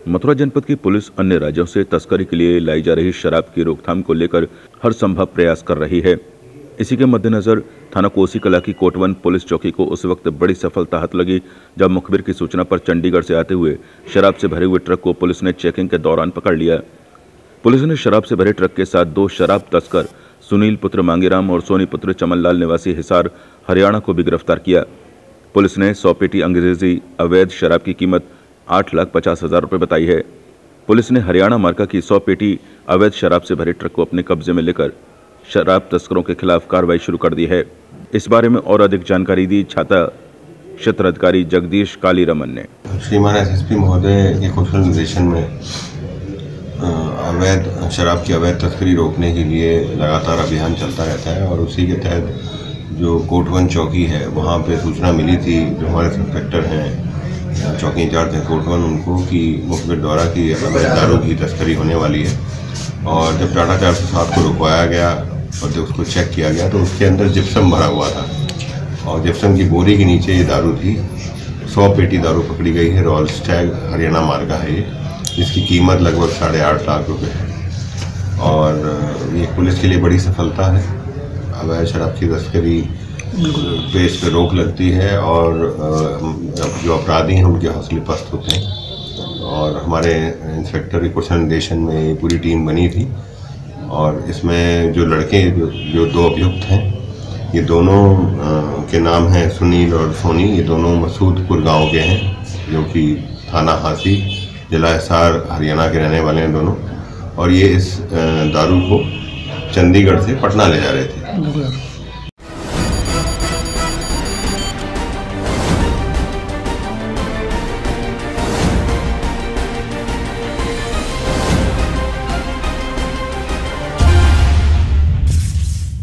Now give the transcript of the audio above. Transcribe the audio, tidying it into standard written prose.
मथुरा जनपद की पुलिस अन्य राज्यों से तस्करी के लिए लाई जा रही शराब की रोकथाम को लेकर हर संभव प्रयास कर रही है। इसी के मद्देनजर थाना कोसी कला की कोटवन पुलिस चौकी को उस वक्त बड़ी सफलता हाथ लगी जब मुखबिर की सूचना पर चंडीगढ़ से आते हुए शराब से भरे हुए ट्रक को पुलिस ने चेकिंग के दौरान पकड़ लिया। पुलिस ने शराब से भरे ट्रक के साथ 2 शराब तस्कर सुनील पुत्र मांगीराम और सोनी पुत्र चमनलाल निवासी हिसार हरियाणा को भी गिरफ्तार किया। पुलिस ने 100 पेटी अंग्रेजी अवैध शराब की कीमत 8,50,000 रुपये बताई है। पुलिस ने हरियाणा मार्का की 100 पेटी अवैध शराब से भरे ट्रक को अपने कब्जे में लेकर शराब तस्करों के खिलाफ कार्रवाई शुरू कर दी है। इस बारे में और अधिक जानकारी दी छाता क्षेत्र अधिकारी जगदीश कालीरमन ने। श्रीमान एसएसपी महोदय के कौशल निर्देशन में अवैध शराब की अवैध तस्करी रोकने के लिए लगातार अभियान चलता रहता है और उसी के तहत जो कोटवन चौकी है वहाँ पे सूचना मिली थी, जो हमारे इंस्पेक्टर हैं चौकी इंचार्ज हैं कोटवन, उनको कि मुखबिर द्वारा की अवैध दारू की तस्करी होने वाली है। और जब टाटा 407 को रुकवाया गया और जब उसको चेक किया गया तो उसके अंदर जिप्सम भरा हुआ था और जिप्सम की बोरी के नीचे ये दारू थी। 100 पेटी दारू पकड़ी गई है। रॉयल स्टैग हरियाणा मार्का है ये, जिसकी कीमत लगभग 8.5 लाख रुपये है और ये पुलिस के लिए बड़ी सफलता है। अवैध शराब की तस्करी पेश पे रोक लगती है और जो अपराधी हैं उनके हौसले पस्त होते हैं। और हमारे इंस्पेक्टर के कौशल निर्देशन में ये पूरी टीम बनी थी और इसमें जो लड़के जो 2 अभियुक्त हैं, ये दोनों के नाम हैं सुनील और सोनी। ये दोनों मसूदपुर गांव के हैं जो कि थाना हासी जिला हिसार हरियाणा के रहने वाले हैं दोनों। और ये इस दारू को चंडीगढ़ से पटना ले जा रहे थे।